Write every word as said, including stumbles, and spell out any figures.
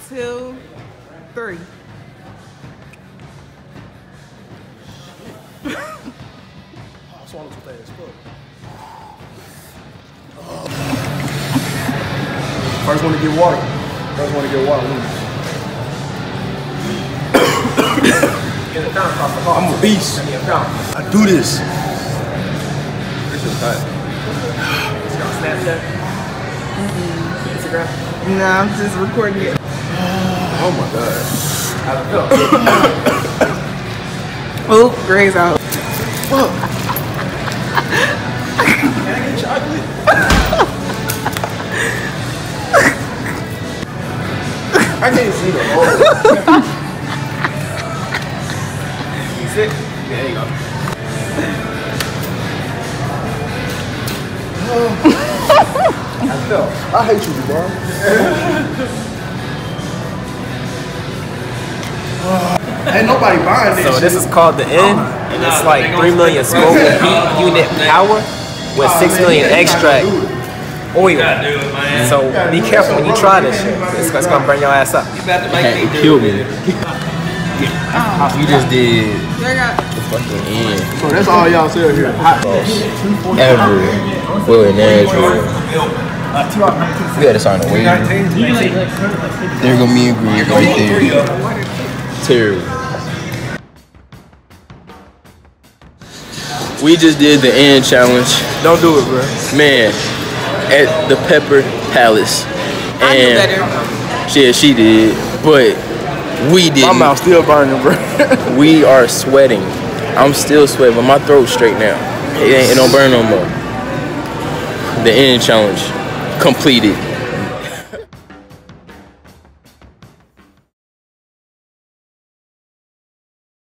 two, three. I swallowed too fast. First one to get water. First one to get water. I'm a beast. I do this. This is hot. Snapchat? Mm-hmm. Instagram? No, I'm just recording it. Oh my god. Oh, Gray's out. Fuck. Can I get chocolate? I can't see the hole. You sick? Yeah, there you go. I felt. I hate you, bro. Ain't nobody buying this. So shit. this is called the N, and it's like three million scope heat unit power with six million extract oil. So be careful when you try this shit. It's, it's gonna burn your ass up. It killed me. You just did the fucking end. So that's all y'all sell here. Hot sauce. Ever. Well, in Nashville. We had to sign a waiver. There go me and Greg right there. Terrible. We just did the end challenge. Don't do it, bro. Man, at the Pepper Palace. I knew And better. yeah, she did. But we didn't. My mouth still burning, bro. We are sweating. I'm still sweating, but my throat's straight now. It ain't, it don't burn no more. The end challenge completed.